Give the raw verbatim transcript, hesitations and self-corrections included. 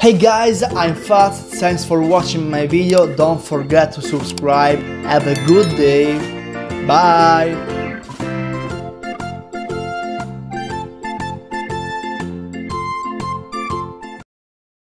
Hey guys, I'm Fat, thanks for watching my video, don't forget to subscribe, have a good day, bye!